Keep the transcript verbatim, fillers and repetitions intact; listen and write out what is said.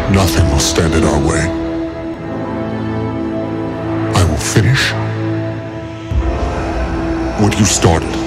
Nothing will stand in our way. I will finish what you started.